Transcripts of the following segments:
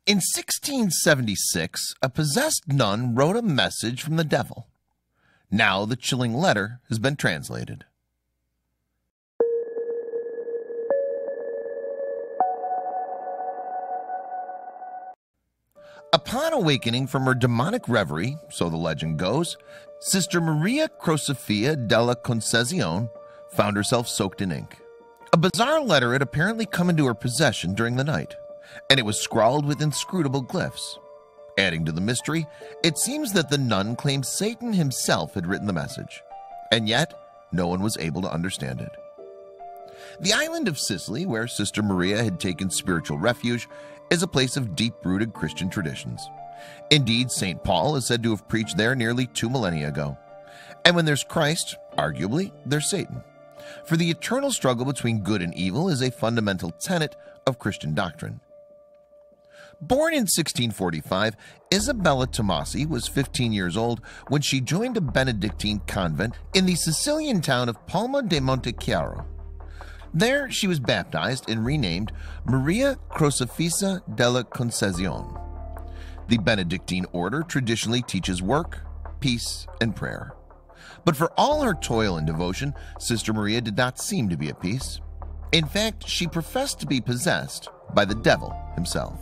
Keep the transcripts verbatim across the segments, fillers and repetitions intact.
In sixteen seventy-six, a possessed nun wrote a message from the devil. Now the chilling letter has been translated. Upon awakening from her demonic reverie, so the legend goes, Sister Maria Crocifia della Concezione found herself soaked in ink. A bizarre letter had apparently come into her possession during the night, and it was scrawled with inscrutable glyphs. Adding to the mystery, it seems that the nun claimed Satan himself had written the message, and yet no one was able to understand it. The island of Sicily, where Sister Maria had taken spiritual refuge, is a place of deep-rooted Christian traditions. Indeed, Saint Paul is said to have preached there nearly two millennia ago. And when there's Christ, arguably, there's Satan. For the eternal struggle between good and evil is a fundamental tenet of Christian doctrine. Born in sixteen forty-five, Isabella Tomasi was fifteen years old when she joined a Benedictine convent in the Sicilian town of Palma de Montechiaro. There, she was baptized and renamed Maria Crocifissa della Concezione. The Benedictine order traditionally teaches work, peace, and prayer. But for all her toil and devotion, Sister Maria did not seem to be at peace. In fact, she professed to be possessed by the devil himself.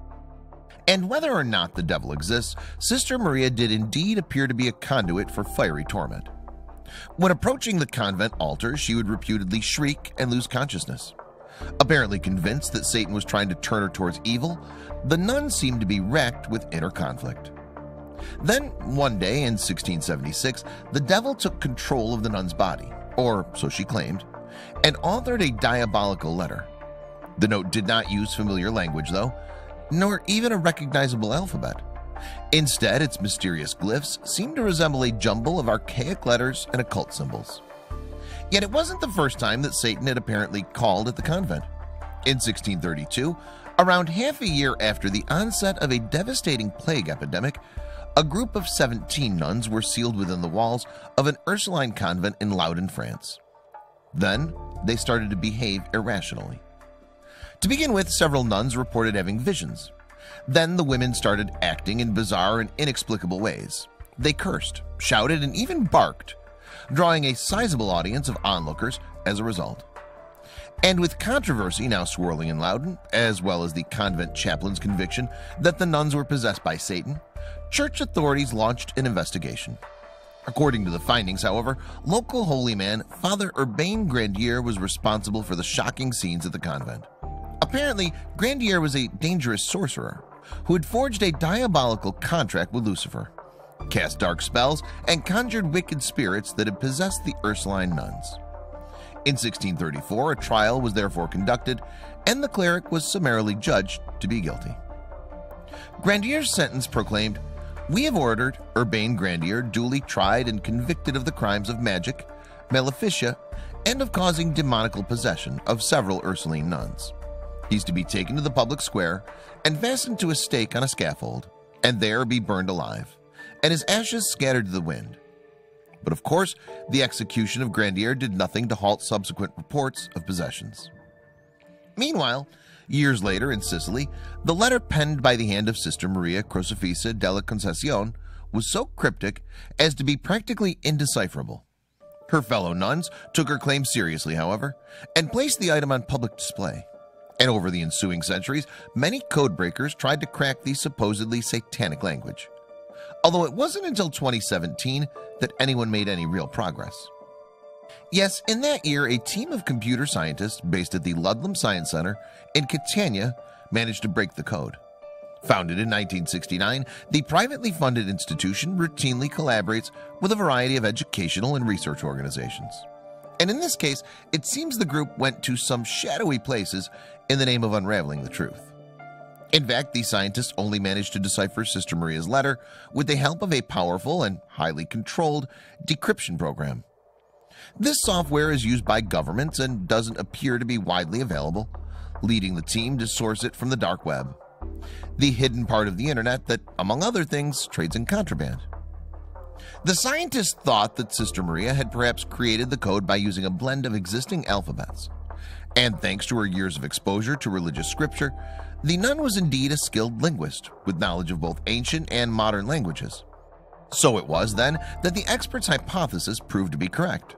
And whether or not the devil exists, Sister Maria did indeed appear to be a conduit for fiery torment. When approaching the convent altar, she would reputedly shriek and lose consciousness. Apparently convinced that Satan was trying to turn her towards evil, the nun seemed to be wrecked with inner conflict. Then, one day in sixteen seventy-six, the devil took control of the nun's body, or so she claimed, and authored a diabolical letter. The note did not use familiar language, though, nor even a recognizable alphabet. Instead, its mysterious glyphs seemed to resemble a jumble of archaic letters and occult symbols. Yet it wasn't the first time that Satan had apparently called at the convent. In sixteen thirty-two, around half a year after the onset of a devastating plague epidemic, a group of seventeen nuns were sealed within the walls of an Ursuline convent in Loudun, France. Then, they started to behave irrationally. To begin with, several nuns reported having visions. Then the women started acting in bizarre and inexplicable ways. They cursed, shouted, and even barked, drawing a sizable audience of onlookers as a result. And with controversy now swirling in Loudun, as well as the convent chaplain's conviction that the nuns were possessed by Satan, church authorities launched an investigation. According to the findings, however, local holy man Father Urbain Grandier was responsible for the shocking scenes at the convent. Apparently, Grandier was a dangerous sorcerer who had forged a diabolical contract with Lucifer, cast dark spells, and conjured wicked spirits that had possessed the Ursuline nuns. In sixteen thirty-four, a trial was therefore conducted, and the cleric was summarily judged to be guilty. Grandier's sentence proclaimed, "We have ordered Urbain Grandier duly tried and convicted of the crimes of magic, maleficia, and of causing demonical possession of several Ursuline nuns. He's to be taken to the public square and fastened to a stake on a scaffold, and there be burned alive, and his ashes scattered to the wind." But of course, the execution of Grandier did nothing to halt subsequent reports of possessions. Meanwhile, years later in Sicily, the letter penned by the hand of Sister Maria Crocifissa della Concezione was so cryptic as to be practically indecipherable. Her fellow nuns took her claim seriously, however, and placed the item on public display. And over the ensuing centuries, many codebreakers tried to crack the supposedly satanic language. Although it wasn't until twenty seventeen that anyone made any real progress. Yes, in that year, a team of computer scientists based at the Ludlam Science Center in Catania managed to break the code. Founded in nineteen sixty-nine, the privately funded institution routinely collaborates with a variety of educational and research organizations. And in this case, it seems the group went to some shadowy places in the name of unraveling the truth. In fact, the scientists only managed to decipher Sister Maria's letter with the help of a powerful and highly controlled decryption program. This software is used by governments and doesn't appear to be widely available, leading the team to source it from the dark web, the hidden part of the internet that, among other things, trades in contraband. The scientists thought that Sister Maria had perhaps created the code by using a blend of existing alphabets, and thanks to her years of exposure to religious scripture, the nun was indeed a skilled linguist with knowledge of both ancient and modern languages. So it was then that the expert's hypothesis proved to be correct.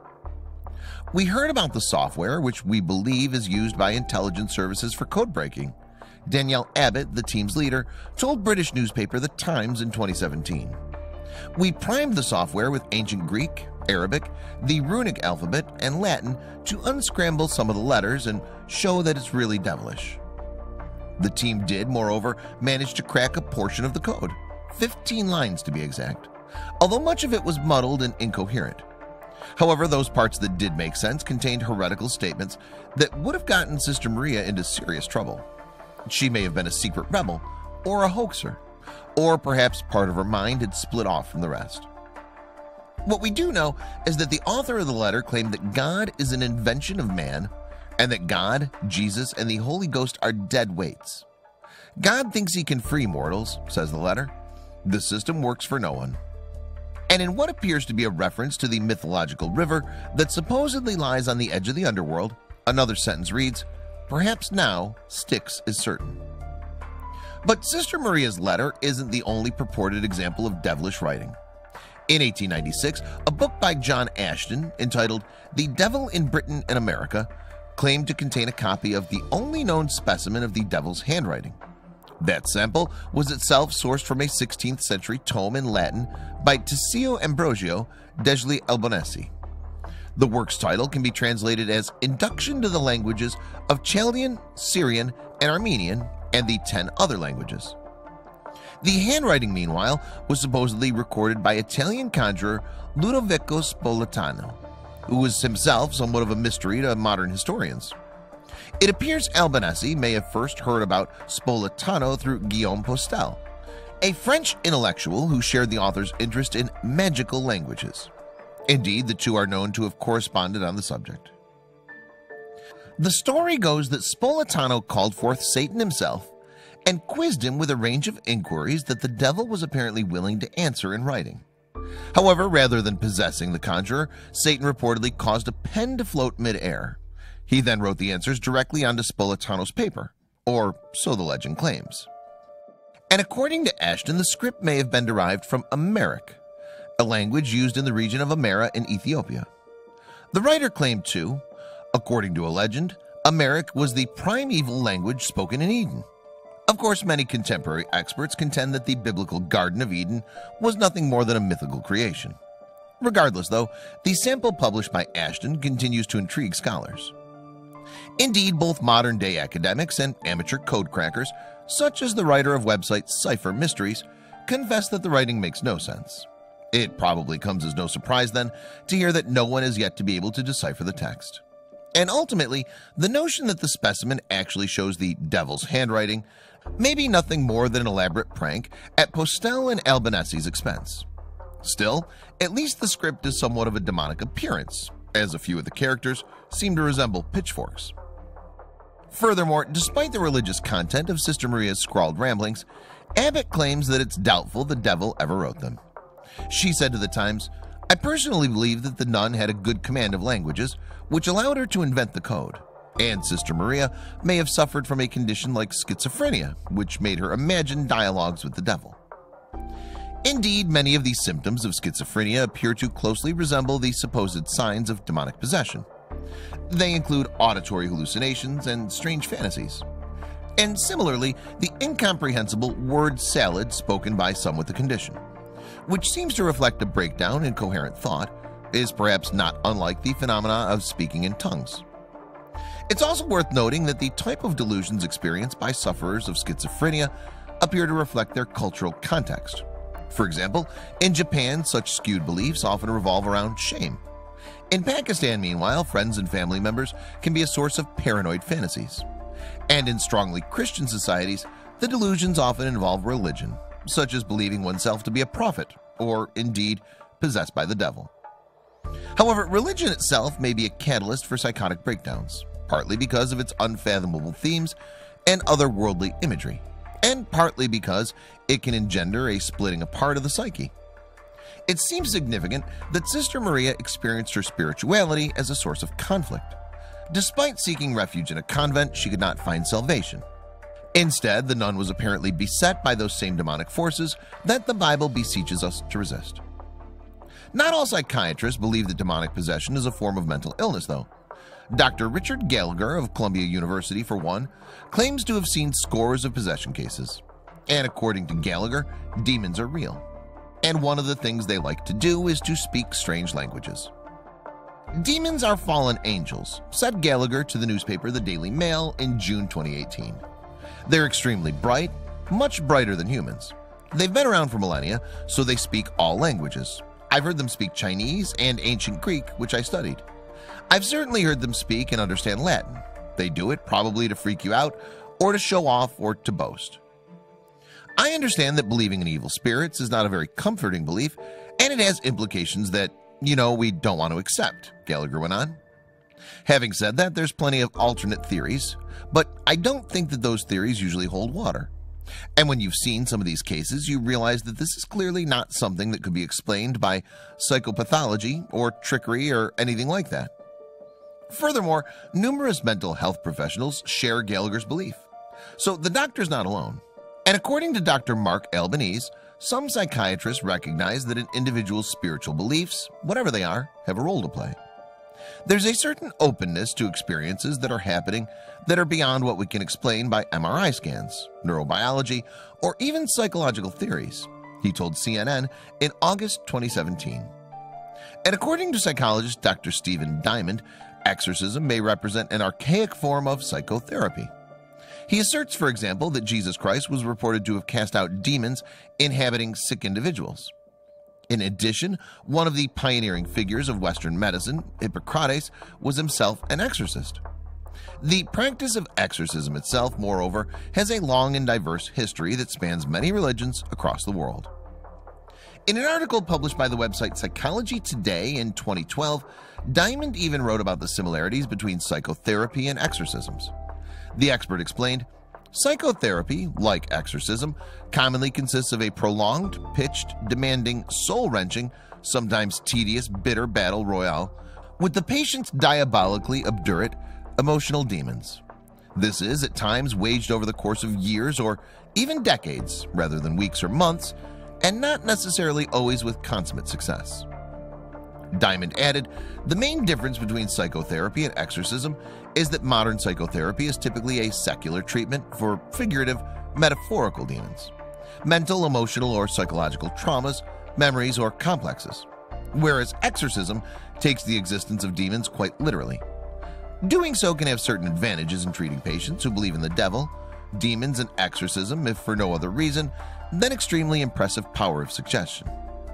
We heard about the software, which we believe is used by intelligence services for code breaking. Danielle Abbott, the team's leader, told British newspaper The Times in twenty seventeen. We primed the software with ancient Greek, Arabic, the runic alphabet, and Latin to unscramble some of the letters and show that it's really devilish. The team did, moreover, manage to crack a portion of the code, fifteen lines to be exact, although much of it was muddled and incoherent. However, those parts that did make sense contained heretical statements that would have gotten Sister Maria into serious trouble. She may have been a secret rebel, or a hoaxer, or perhaps part of her mind had split off from the rest. What we do know is that the author of the letter claimed that God is an invention of man, and that God, Jesus, and the Holy Ghost are dead weights. God thinks he can free mortals, says the letter. The system works for no one. And in what appears to be a reference to the mythological river that supposedly lies on the edge of the underworld, another sentence reads, "Perhaps now Styx is certain." But Sister Maria's letter isn't the only purported example of devilish writing. In eighteen ninety-six, a book by John Ashton entitled The Devil in Britain and America claimed to contain a copy of the only known specimen of the devil's handwriting. That sample was itself sourced from a sixteenth century tome in Latin by Tiseo Ambrosio degli Albonesi. The work's title can be translated as Induction to the Languages of Chaldean, Syrian, and Armenian, and the ten other languages. The handwriting, meanwhile, was supposedly recorded by Italian conjurer Ludovico Spoletano, who was himself somewhat of a mystery to modern historians. It appears Albonesi may have first heard about Spoletano through Guillaume Postel, a French intellectual who shared the author's interest in magical languages. Indeed, the two are known to have corresponded on the subject. The story goes that Spoletano called forth Satan himself and quizzed him with a range of inquiries that the devil was apparently willing to answer in writing. However, rather than possessing the conjurer, Satan reportedly caused a pen to float mid-air. He then wrote the answers directly onto Spoletano's paper, or so the legend claims. And according to Ashton, the script may have been derived from Amharic, a language used in the region of Amhara in Ethiopia. The writer claimed too, according to a legend, Amharic was the primeval language spoken in Eden. Of course, many contemporary experts contend that the biblical Garden of Eden was nothing more than a mythical creation. Regardless, though, the sample published by Ashton continues to intrigue scholars. Indeed, both modern-day academics and amateur code crackers, such as the writer of website Cipher Mysteries, confess that the writing makes no sense. It probably comes as no surprise, then, to hear that no one is yet to be able to decipher the text. And ultimately, the notion that the specimen actually shows the devil's handwriting may be nothing more than an elaborate prank at Postel and Albonesi's expense. Still, at least the script is somewhat of a demonic appearance, as a few of the characters seem to resemble pitchforks. Furthermore, despite the religious content of Sister Maria's scrawled ramblings, Abbott claims that it's doubtful the devil ever wrote them. She said to the Times, "I personally believe that the nun had a good command of languages, which allowed her to invent the code, and Sister Maria may have suffered from a condition like schizophrenia, which made her imagine dialogues with the devil." Indeed, many of these symptoms of schizophrenia appear to closely resemble the supposed signs of demonic possession. They include auditory hallucinations and strange fantasies. And similarly, the incomprehensible word salad spoken by some with the condition, which seems to reflect a breakdown in coherent thought, is perhaps not unlike the phenomena of speaking in tongues. It's also worth noting that the type of delusions experienced by sufferers of schizophrenia appear to reflect their cultural context. For example, in Japan, such skewed beliefs often revolve around shame. In Pakistan, meanwhile, friends and family members can be a source of paranoid fantasies. And in strongly Christian societies, the delusions often involve religion, such as believing oneself to be a prophet, or indeed possessed by the devil. However, religion itself may be a catalyst for psychotic breakdowns, partly because of its unfathomable themes and otherworldly imagery, and partly because it can engender a splitting apart of the psyche. It seems significant that Sister Maria experienced her spirituality as a source of conflict. Despite seeking refuge in a convent, she could not find salvation. Instead, the nun was apparently beset by those same demonic forces that the Bible beseeches us to resist. Not all psychiatrists believe that demonic possession is a form of mental illness, though. Doctor Richard Gallagher of Columbia University, for one, claims to have seen scores of possession cases. And according to Gallagher, demons are real. And one of the things they like to do is to speak strange languages. Demons are fallen angels, said Gallagher to the newspaper The Daily Mail in June twenty eighteen. They're extremely bright, much brighter than humans. They've been around for millennia, so they speak all languages. I've heard them speak Chinese and ancient Greek, which I studied. I've certainly heard them speak and understand Latin. They do it probably to freak you out, or to show off, or to boast. I understand that believing in evil spirits is not a very comforting belief, and it has implications that, you know, we don't want to accept, Gallagher went on. Having said that, there's plenty of alternate theories, but I don't think that those theories usually hold water. And when you've seen some of these cases, you realize that this is clearly not something that could be explained by psychopathology or trickery or anything like that. Furthermore, numerous mental health professionals share Gallagher's belief, so the doctor's not alone. And according to Doctor Mark Albanese, some psychiatrists recognize that an individual's spiritual beliefs, whatever they are, have a role to play. There's a certain openness to experiences that are happening that are beyond what we can explain by M R I scans, neurobiology, or even psychological theories, he told C N N in August twenty seventeen. And according to psychologist Doctor Stephen Diamond, exorcism may represent an archaic form of psychotherapy. He asserts, for example, that Jesus Christ was reported to have cast out demons inhabiting sick individuals. In addition, one of the pioneering figures of Western medicine, Hippocrates, was himself an exorcist. The practice of exorcism itself, moreover, has a long and diverse history that spans many religions across the world. In an article published by the website Psychology Today in twenty twelve, Diamond even wrote about the similarities between psychotherapy and exorcisms. The expert explained, psychotherapy, like exorcism, commonly consists of a prolonged, pitched, demanding, soul-wrenching, sometimes tedious, bitter battle royale with the patient's diabolically obdurate emotional demons. This is at times waged over the course of years or even decades rather than weeks or months, and not necessarily always with consummate success. Diamond added, the main difference between psychotherapy and exorcism is that modern psychotherapy is typically a secular treatment for figurative, metaphorical demons, mental, emotional, or psychological traumas, memories, or complexes, whereas exorcism takes the existence of demons quite literally. Doing so can have certain advantages in treating patients who believe in the devil, demons, and exorcism, if for no other reason than extremely impressive power of suggestion.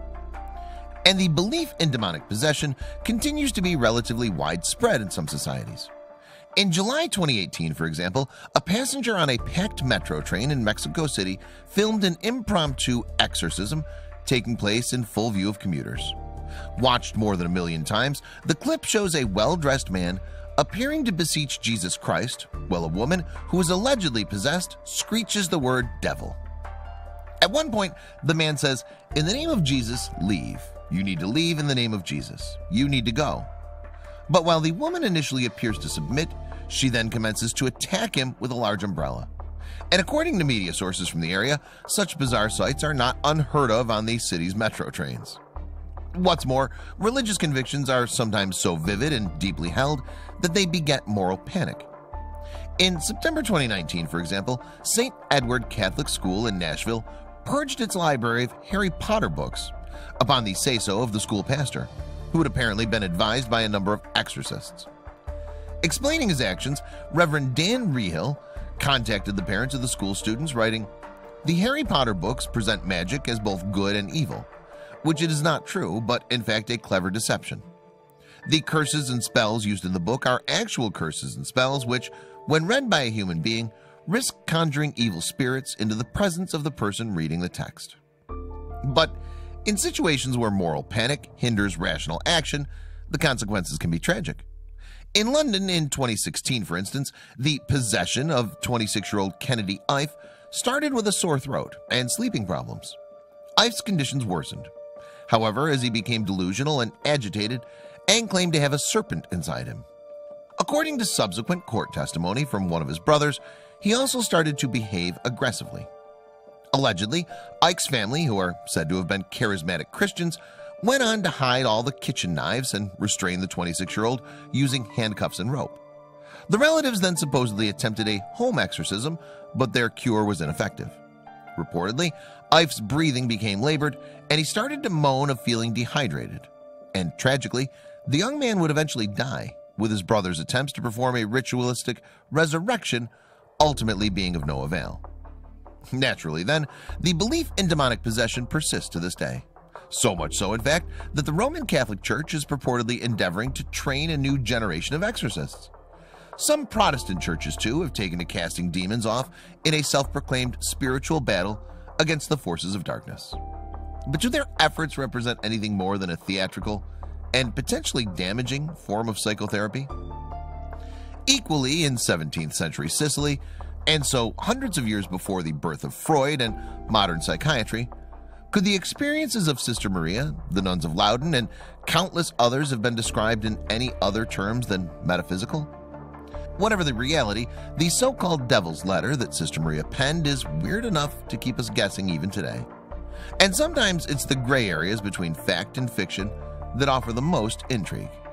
And the belief in demonic possession continues to be relatively widespread in some societies. In July twenty eighteen, for example, a passenger on a packed metro train in Mexico City filmed an impromptu exorcism taking place in full view of commuters. Watched more than a million times, the clip shows a well-dressed man appearing to beseech Jesus Christ, while a woman who is allegedly possessed screeches the word devil. At one point, the man says, "In the name of Jesus, leave. You need to leave in the name of Jesus. You need to go." But while the woman initially appears to submit, she then commences to attack him with a large umbrella. And according to media sources from the area, such bizarre sights are not unheard of on the city's metro trains. What's more, religious convictions are sometimes so vivid and deeply held that they beget moral panic. In September twenty nineteen, for example, Saint Edward Catholic School in Nashville purged its library of Harry Potter books upon the say-so of the school pastor, who had apparently been advised by a number of exorcists. Explaining his actions, Reverend Dan Rehill contacted the parents of the school students, writing, "The Harry Potter books present magic as both good and evil, which it is not true, but in fact a clever deception. The curses and spells used in the book are actual curses and spells which, when read by a human being, risk conjuring evil spirits into the presence of the person reading the text. But in situations where moral panic hinders rational action, the consequences can be tragic. In London in twenty sixteen, for instance, the possession of twenty-six-year-old Kennedy Ife started with a sore throat and sleeping problems. Ife's conditions worsened. However, as he became delusional and agitated, and claimed to have a serpent inside him. According to subsequent court testimony from one of his brothers, he also started to behave aggressively. Allegedly, Ike's family, who are said to have been charismatic Christians, went on to hide all the kitchen knives and restrain the twenty-six-year-old using handcuffs and rope. The relatives then supposedly attempted a home exorcism, but their cure was ineffective. Reportedly, Ike's breathing became labored, and he started to moan of feeling dehydrated. And tragically, the young man would eventually die, with his brother's attempts to perform a ritualistic resurrection ultimately being of no avail. Naturally then, the belief in demonic possession persists to this day. So much so, in fact, that the Roman Catholic Church is purportedly endeavoring to train a new generation of exorcists. Some Protestant churches, too, have taken to casting demons off in a self-proclaimed spiritual battle against the forces of darkness. But do their efforts represent anything more than a theatrical and potentially damaging form of psychotherapy? Equally in seventeenth century Sicily, and so hundreds of years before the birth of Freud and modern psychiatry, could the experiences of Sister Maria, the nuns of Loudun, and countless others have been described in any other terms than metaphysical? Whatever the reality, the so-called Devil's Letter that Sister Maria penned is weird enough to keep us guessing even today. And sometimes it's the gray areas between fact and fiction that offer the most intrigue.